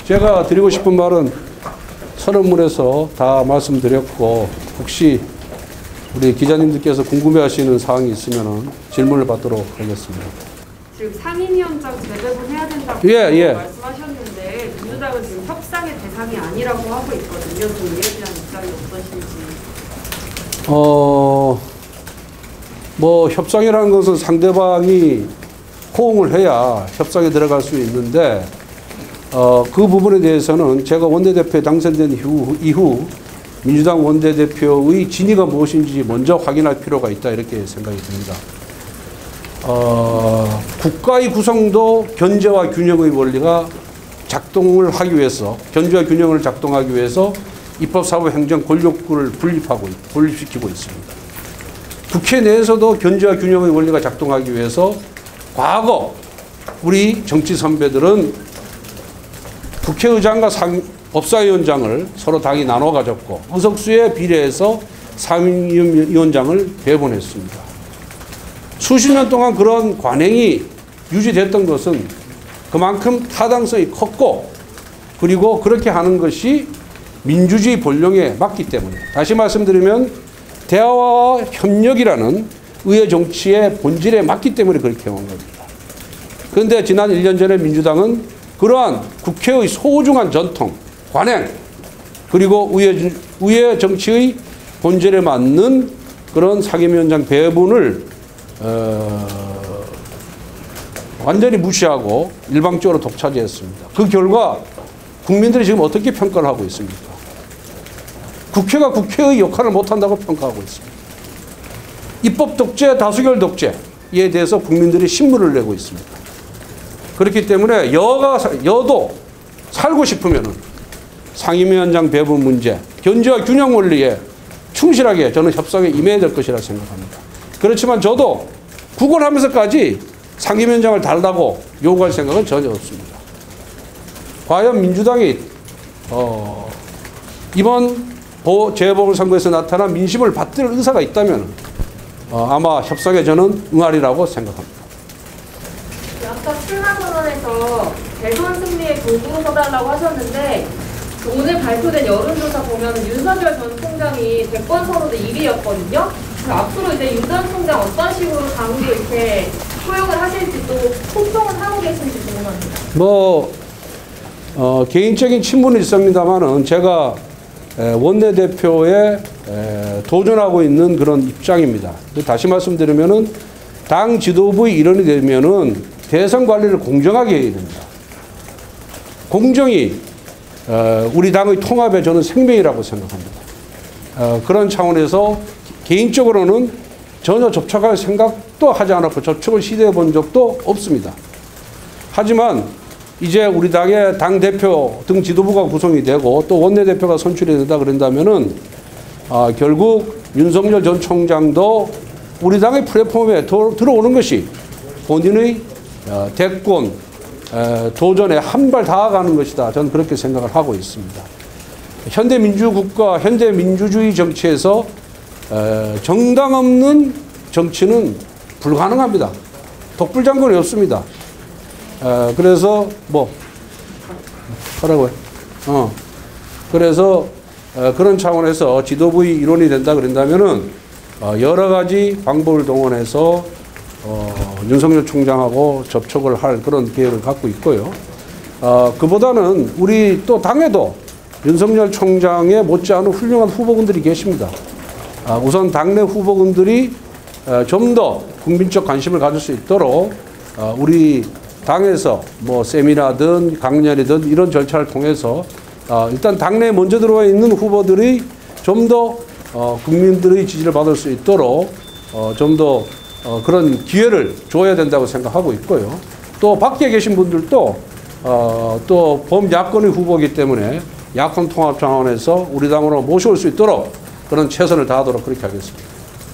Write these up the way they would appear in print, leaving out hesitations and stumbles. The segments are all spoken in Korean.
제가 드리고 싶은 말은 서른문에서 다 말씀드렸고, 혹시 우리 기자님들께서 궁금해하시는 사항이 있으면 질문을 받도록 하겠습니다. 지금 상임위원장 재배분 해야 된다고 말씀하셨는데 민주당은 지금 협상의 대상이 아니라고 하고 있거든요. 좀 이에 대한 입장이 어떠신지. 뭐 협상이라는 것은 상대방이 호응을 해야 협상에 들어갈 수 있는데 그 부분에 대해서는 제가 원내대표에 당선된 이후 민주당 원내대표의 진위가 무엇인지 먼저 확인할 필요가 있다 이렇게 생각이 듭니다. 국가의 구성도 견제와 균형의 원리가 작동을 하기 위해서, 견제와 균형을 작동하기 위해서 입법, 사법, 행정 권력구를 분립시키고 있습니다. 국회 내에서도 견제와 균형의 원리가 작동하기 위해서 과거 우리 정치 선배들은 국회의장과 법사위원장을 서로 당이 나눠 가졌고 의석수에 비례해서 상임위원장을 배분했습니다. 수십 년 동안 그런 관행이 유지됐던 것은 그만큼 타당성이 컸고, 그리고 그렇게 하는 것이 민주주의 본령에 맞기 때문에, 다시 말씀드리면 대화와 협력이라는 의회 정치의 본질에 맞기 때문에 그렇게 해온 겁니다. 그런데 지난 1년 전에 민주당은 그러한 국회의 소중한 전통, 관행, 그리고 의회 정치의 본질에 맞는 그런 상임위원장 배분을 완전히 무시하고 일방적으로 독차지했습니다. 그 결과 국민들이 지금 어떻게 평가를 하고 있습니까? 국회가 국회의 역할을 못한다고 평가하고 있습니다. 입법 독재, 다수결 독재에 대해서 국민들이 신문을 내고 있습니다. 그렇기 때문에 여도 살고 싶으면 상임위원장 배분 문제, 견제와 균형 원리에 충실하게 저는 협상에 임해야 될 것이라 생각합니다. 그렇지만 저도 구걸하면서까지 상임위원장을 달라고 요구할 생각은 전혀 없습니다. 과연 민주당이 이번 재보궐선거에서 나타난 민심을 받들 의사가 있다면 아마 협상에 저는 응하리라고 생각합니다. 아까 출마 선언에서 대선 승리에 도구로 서달라고 하셨는데 오늘 발표된 여론조사 보면 윤석열 전 총장이 대권 선호도 1위였거든요. 앞으로 이제 윤 전 총장 어떤 식으로 당으로 이렇게 포용을 하실지 또 소통은 하고 계신지 궁금합니다. 개인적인 친분이 있습니다만은 제가 원내대표에 도전하고 있는 그런 입장입니다. 다시 말씀드리면은 당 지도부의 일원이 되면은 대선 관리를 공정하게 해야 됩니다. 공정이 우리 당의 통합에 저는 생명이라고 생각합니다. 그런 차원에서 개인적으로는 전혀 접촉할 생각도 하지 않았고 접촉을 시도해 본 적도 없습니다. 하지만 이제 우리 당의 당대표 등 지도부가 구성이 되고 또 원내대표가 선출이 된다 그런다면은 결국 윤석열 전 총장도 우리 당의 플랫폼에 들어오는 것이 본인의 대권 도전에 한 발 다가가는 것이다. 저는 그렇게 생각을 하고 있습니다. 현대민주국가, 현대민주주의 정치에서 정당 없는 정치는 불가능합니다. 독불장군이 없습니다. 그래서 하라고요. 그래서 그런 차원에서 지도부의 일원이 된다 그런다면은 여러 가지 방법을 동원해서 윤석열 총장하고 접촉을 할 그런 계획을 갖고 있고요. 그보다는 우리 또 당에도 윤석열 총장에 못지않은 훌륭한 후보군들이 계십니다. 우선 당내 후보군들이 좀 더 국민적 관심을 가질 수 있도록 우리 당에서 세미나든 강연이든 이런 절차를 통해서 일단 당내에 먼저 들어와 있는 후보들이 좀 더 국민들의 지지를 받을 수 있도록 좀 더 그런 기회를 줘야 된다고 생각하고 있고요. 또 밖에 계신 분들도 또 범야권의 후보이기 때문에 야권 통합 차원에서 우리 당으로 모셔올 수 있도록 그런 최선을 다하도록 그렇게 하겠습니다.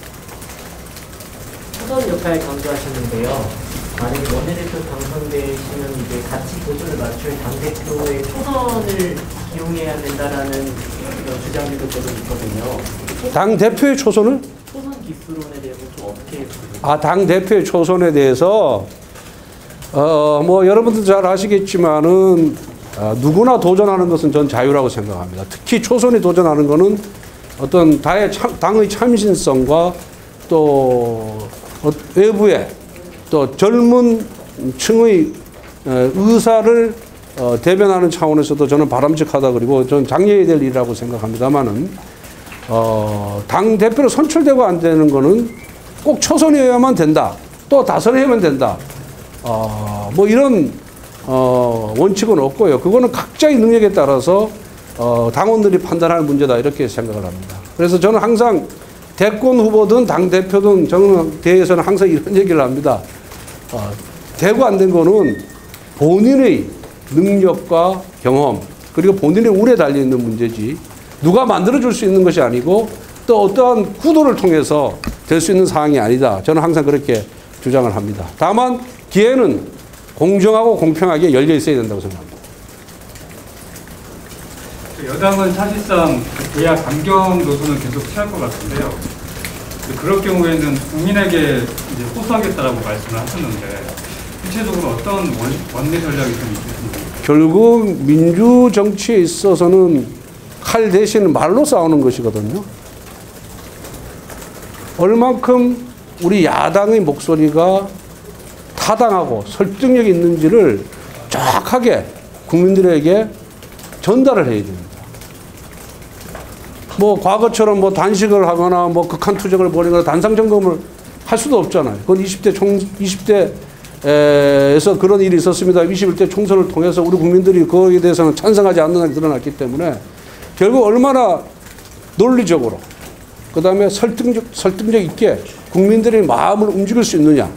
초선 역할 강조하셨는데요. 만약에 원내대표 당선되시면 이제 같이 보조를 맞출 당대표의 초선을 기용해야 된다라는 주장들도 계속 있거든요. 당대표의 초선을? 초선 기수론에 대해서 좀 어떻게 당대표의 초선에 대해서 여러분들 잘 아시겠지만은 누구나 도전하는 것은 전 자유라고 생각합니다. 특히 초선이 도전하는 것은 어떤 당의 참신성과 또 외부의 또 젊은 층의 의사를 대변하는 차원에서도 저는 바람직하다. 그리고 저는 장려해야 될 일이라고 생각합니다만은 당 대표로 선출되고 안 되는 거는 꼭 초선이어야만 된다. 또 다선이어야만 된다. 뭐 이런 원칙은 없고요. 그거는 각자의 능력에 따라서 당원들이 판단할 문제다. 이렇게 생각을 합니다. 그래서 저는 항상 대권 후보든 당 대표든 저는 대회에서는 항상 이런 얘기를 합니다. 되고 안 된 거는 본인의 능력과 경험 그리고 본인의 운에 달려 있는 문제지 누가 만들어줄 수 있는 것이 아니고 또 어떠한 구도를 통해서 될 수 있는 사항이 아니다. 저는 항상 그렇게 주장을 합니다. 다만 기회는 공정하고 공평하게 열려 있어야 된다고 생각합니다. 여당은 사실상 대야 강경 노선을 계속 취할 것 같은데요. 그럴 경우에는 국민에게 이제 호소하겠다라고 말씀을 하셨는데 구체적으로 어떤 원내 전략이 좀 있겠습니까? 결국 민주 정치에 있어서는 칼 대신 말로 싸우는 것이거든요. 얼만큼 우리 야당의 목소리가 타당하고 설득력이 있는지를 정확하게 국민들에게 전달을 해야 됩니다. 뭐 과거처럼 뭐 단식을 하거나 뭐 극한 투쟁을 벌이거나 단상 점검을 할 수도 없잖아요. 그건 20대에서 그런 일이 있었습니다. 21대 총선을 통해서 우리 국민들이 거기에 대해서는 찬성하지 않는 게 드러났기 때문에 결국 얼마나 논리적으로 그 다음에 설득력 있게 국민들의 마음을 움직일 수 있느냐.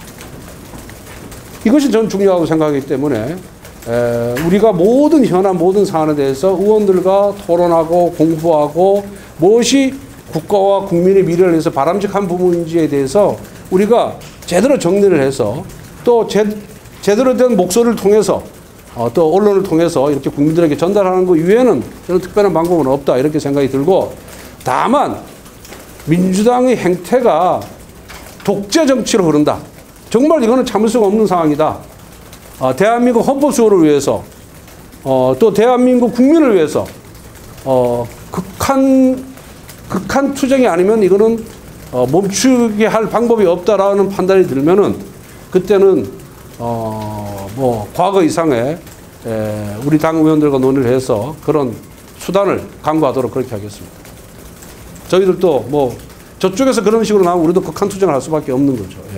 이것이 저는 중요하다고 생각하기 때문에 우리가 모든 현안 모든 사안에 대해서 의원들과 토론하고 공부하고 무엇이 국가와 국민의 미래를 위해서 바람직한 부분인지에 대해서 우리가 제대로 정리를 해서 또 제대로 된 목소리를 통해서 또 언론을 통해서 이렇게 국민들에게 전달하는 것 이외에는 저는 특별한 방법은 없다 이렇게 생각이 들고 다만 민주당의 행태가 독재 정치로 흐른다. 정말 이거는 참을 수가 없는 상황이다. 대한민국 헌법 수호를 위해서 또 대한민국 국민을 위해서 극한 투쟁이 아니면 이거는 멈추게 할 방법이 없다라는 판단이 들면은 그때는 뭐 과거 이상의 우리 당 의원들과 논의를 해서 그런 수단을 강구하도록 그렇게 하겠습니다. 저희들도 뭐 저쪽에서 그런 식으로 나오면 우리도 극한 투쟁을 할 수밖에 없는 거죠. 예.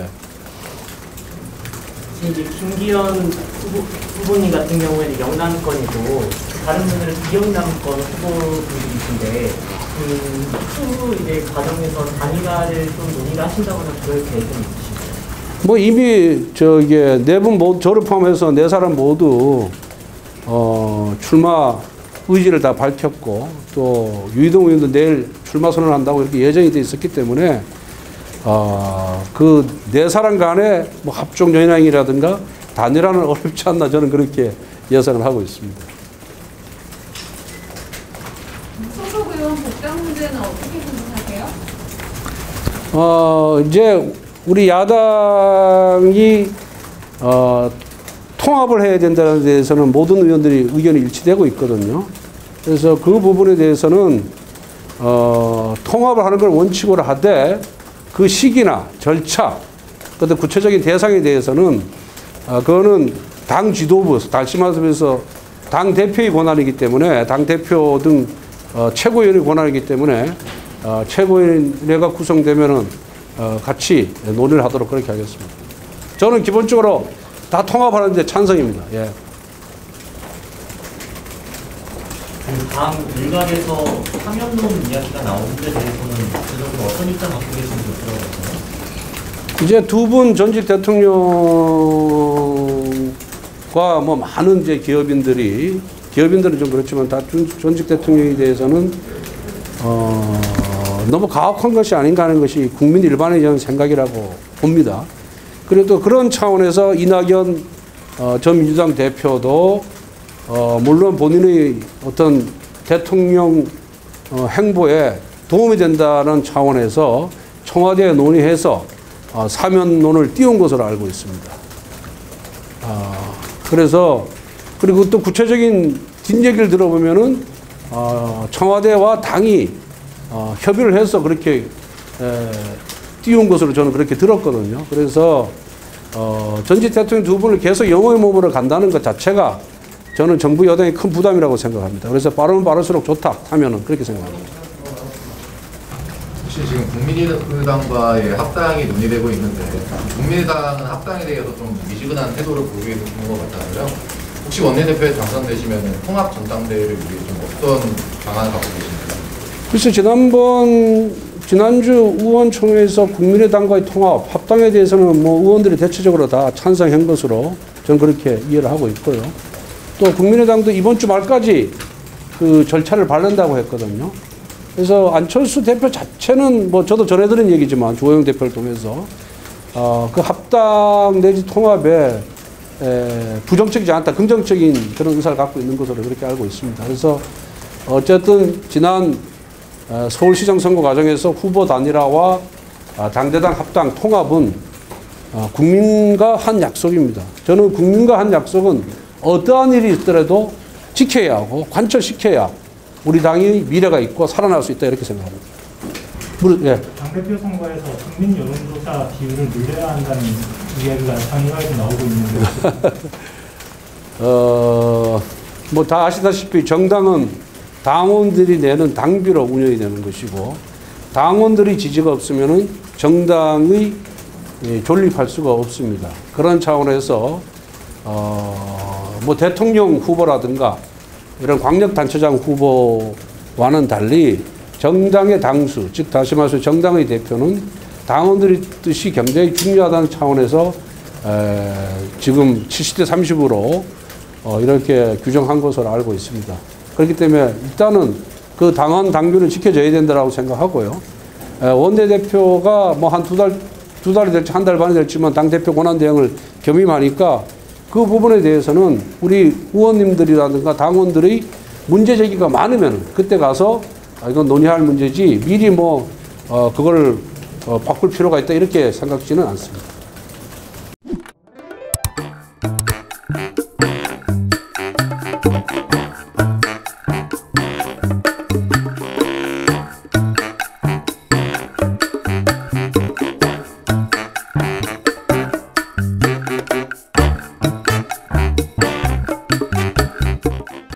이제 김기현 후보님 같은 경우에는 영남권이고 다른 분들은 비영남권 후보분들이신데 추후 이제 과정에서 단일화를 좀 논의를 하신다거나 그럴 계획은 있으신가요? 뭐 이미 네 분 모두 저를 포함해서 네 사람 모두 출마 의지를 다 밝혔고 또 유이동 의원도 내일 출마 선언한다고 이렇게 예정이 돼 있었기 때문에 그 네 사람 간의 뭐 합종 연양이라든가 단일화는 어렵지 않나 저는 그렇게 예상을 하고 있습니다. 소속 의원 복당 문제는 어떻게 생각하세요? 이제 우리 야당이 통합을 해야 된다는 데에서는 모든 의원들이 의견이 일치되고 있거든요. 그래서 그 부분에 대해서는 통합을 하는 걸 원칙으로 하되 그 시기나 절차, 그때 구체적인 대상에 대해서는 그거는 당 지도부, 다시 말해서 당 대표의 권한이기 때문에 당 대표 등 최고위원의 권한이기 때문에 최고위원회가 구성되면은 같이 논의를 하도록 그렇게 하겠습니다. 저는 기본적으로 다 통합하는데 찬성입니다. 예. 당 일각에서 사면론 이야기가 나오는 데 대해서는 구체적으로 어떤 입장 갖고 계신지 들어봤어요? 이제 두 분 전직 대통령과 뭐 많은 이제 기업인들은 좀 그렇지만 다 전직 대통령에 대해서는 너무 가혹한 것이 아닌가 하는 것이 국민 일반의 저는 생각이라고 봅니다. 그래도 그런 차원에서 이낙연 전 민주당 대표도 물론 본인의 어떤 대통령 행보에 도움이 된다는 차원에서 청와대에 논의해서 사면론을 띄운 것으로 알고 있습니다. 그래서 그리고 또 구체적인 뒷얘기를 들어보면은 청와대와 당이 협의를 해서 그렇게 띄운 것으로 저는 그렇게 들었거든요. 그래서 전직 대통령 두 분을 계속 영호의 몸으로 간다는 것 자체가 저는 정부 여당의 큰 부담이라고 생각합니다. 그래서 빠르면 빠를수록 좋다 하면은 그렇게 생각합니다. 혹시 지금 국민의당과의 합당이 논의되고 있는데 국민의당은 합당에 대해서 좀 미지근한 태도를 보이고 있는 것 같아서요. 혹시 원내대표에 당선되시면 통합 전당대회를 위해 좀 어떤 방안을 갖고 계신가요? 글쎄 지난주 의원총회에서 국민의당과의 통합 합당에 대해서는 뭐 의원들이 대체적으로 다 찬성한 것으로 저는 그렇게 이해를 하고 있고요. 또 국민의당도 이번 주 말까지 그 절차를 밟는다고 했거든요. 그래서 안철수 대표 자체는 뭐 저도 전해드린 얘기지만 주호영 대표를 통해서 그 합당 내지 통합에 부정적이지 않다, 긍정적인 그런 의사를 갖고 있는 것으로 그렇게 알고 있습니다. 그래서 어쨌든 지난 서울시장 선거 과정에서 후보 단일화와 당대당 합당 통합은 국민과 한 약속입니다. 저는 국민과 한 약속은 어떠한 일이 있더라도 지켜야 하고 관철시켜야 우리 당이 미래가 있고 살아날 수 있다 이렇게 생각합니다. 예. 당대표 선거에서 국민 여론조사 비율을 늘려야 한다는 이야기가 당일화에서 나오고 있는데 뭐 다 아시다시피 정당은 당원들이 내는 당비로 운영이 되는 것이고 당원들이 지지가 없으면은 정당의 존립할 수가 없습니다. 그런 차원에서 뭐 대통령 후보라든가 이런 광역단체장 후보와는 달리 정당의 당수, 즉 다시 말해서 정당의 대표는 당원들의 뜻이 굉장히 중요하다는 차원에서 지금 70대 30으로 이렇게 규정한 것으로 알고 있습니다. 그렇기 때문에 일단은 그 당원 당규는 지켜져야 된다고 생각하고요. 원내대표가 뭐 한 두 달이 될지 한 달 반이 될지만 당대표 권한대행을 겸임하니까 그 부분에 대해서는 우리 의원님들이라든가 당원들의 문제 제기가 많으면 그때 가서 이건 논의할 문제지 미리 뭐 그걸 바꿀 필요가 있다 이렇게 생각지는 않습니다.